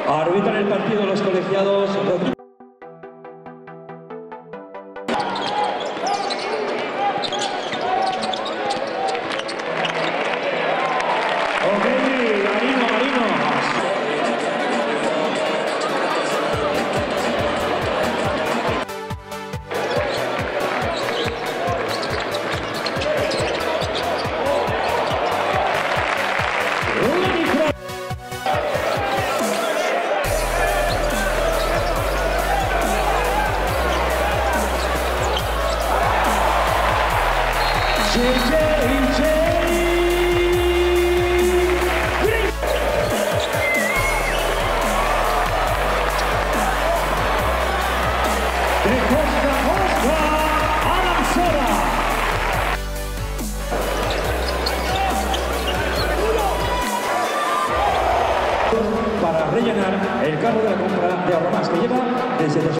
Arbitran el partido los colegiados. Para rellenar el carro de la compra de Ahorramás que lleva desde